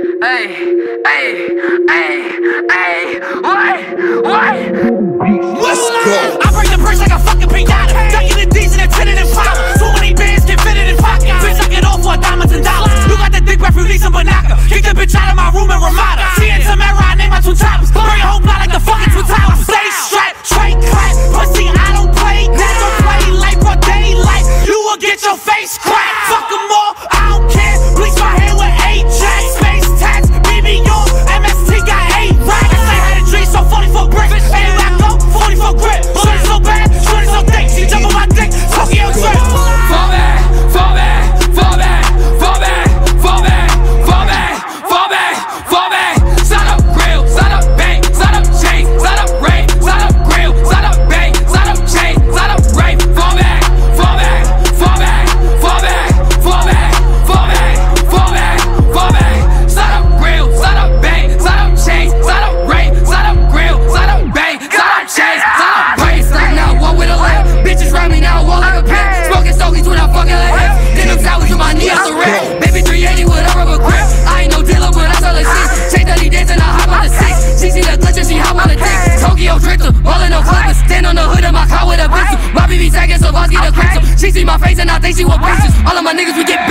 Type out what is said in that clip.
Let's go. I break the bricks like a fucking pinata. Ducking the D's and the tinted Impala. Too many bands get fitted in pocket. Bitch, I get off for diamonds and dollars. You got that dick breath, you need some BInaca. Kick the bitch out of my room and remodel. She and Tamera I name my two toppers. Bring a whole block like the fucking two towers. Stay strapped, straight clap. Pussy, I don't play that. Don't play like broad daylight. You will get your face cracked. Fuck them all, I don't care. Bleach my hair with Ajax. Space tats, BB on MST got 8 racks. I had a dream, so 44 bricks. And I go 44 grip. Shorty so bad, shorty so thick. She jump on my dick, Tokyo trip. Fall back, fall back, fall back, fall back, fall back, fall back, fall back, fall back. Sign up grill, sign up bank, sign up chain, sign up rain, sign up grill, sign up bank, sign up chain, sign up rain. Fall back, fall back, fall back, fall back, fall back, fall back, fall back, fall back. Sign up grill, sign up bank, sign up chain, sign up rain, sign up grill, sign up bank, sign up chain, sign up rain. Start now, walk with a lamp. Bitches round me now, walk like a pimp. Smoking stogies when I fucking like him. Then them towers with my knee off the rim. Baby 380 with a rubber grip. I ain't no dealer, but I sell like 6. Shake dirty dance and I hop on the 6. She see the glitch and she hop on the dick. Tokyo drifter, all in no clippers. Stand on the hood of my car with a pistol. My BB tagging so Vosky the crystal. She see my face and I think she want pictures. All of my niggas we get